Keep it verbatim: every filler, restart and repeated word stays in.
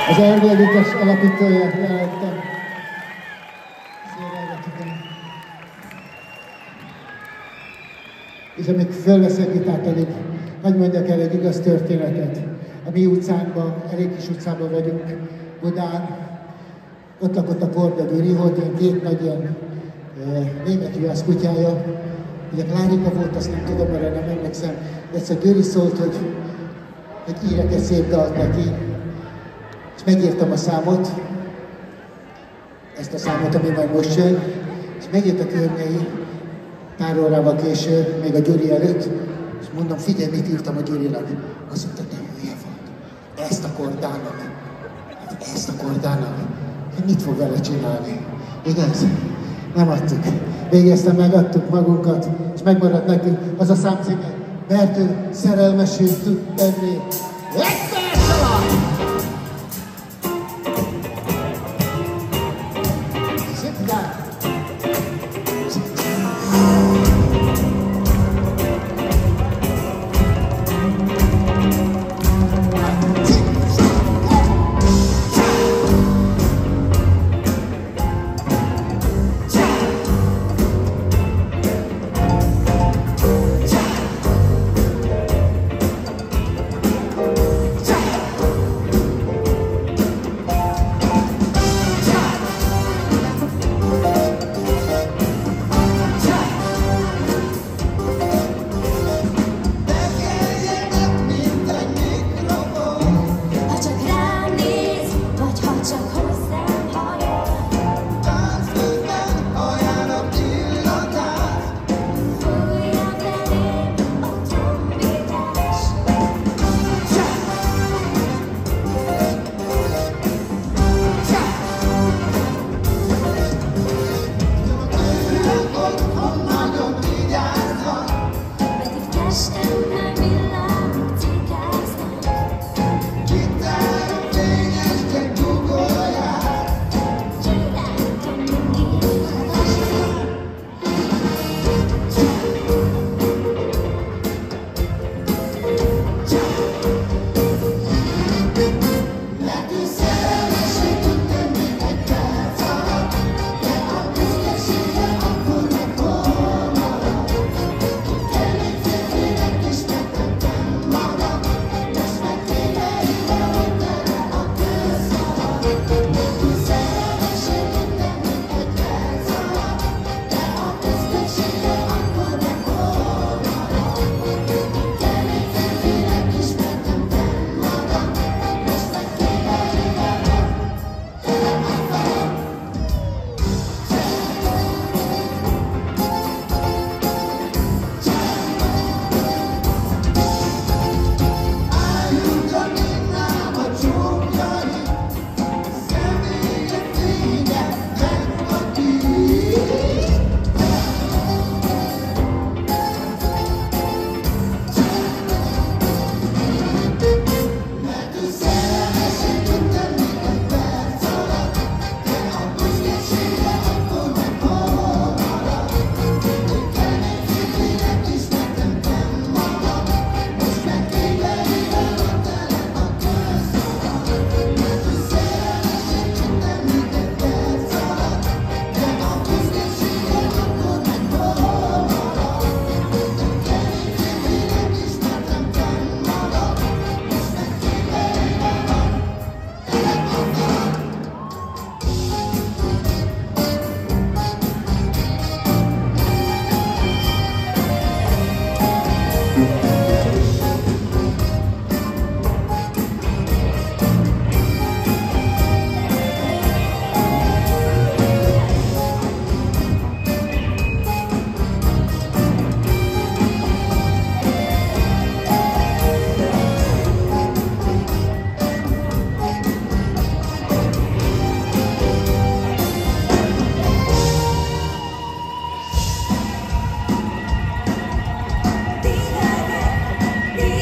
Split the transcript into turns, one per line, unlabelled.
Az Erdélyes alapítója lehettem. És amíg fölveszek gitárt, pedig hadd mondjak el egy igaz történetet. A mi utcánkban, elég kis utcában vagyunk, Budán. Ott lakott a Korda Gyuri, hogy ilyen két nagy ilyen e, német juhász kutyája. Ugye Klárika volt, azt nem tudom, arra nem emlékszem. De egyszer Gyuri szólt, hogy, hogy írjak egy szép dalt neki. És megírtam a számot, ezt a számot, ami majd most jön, és megjött a környei, pár órával később, még a Gyuri előtt, és mondom, figyelj, mit írtam a Gyurinak. Azt mondta, te hülye vagy, ezt a kordának, ezt a kordának, mit fog vele csinálni? Igaz? Nem adtuk. Végeztem, megadtuk magunkat, és megmaradt nekünk az a számcíme, mert ő szerelmesül tud tenni.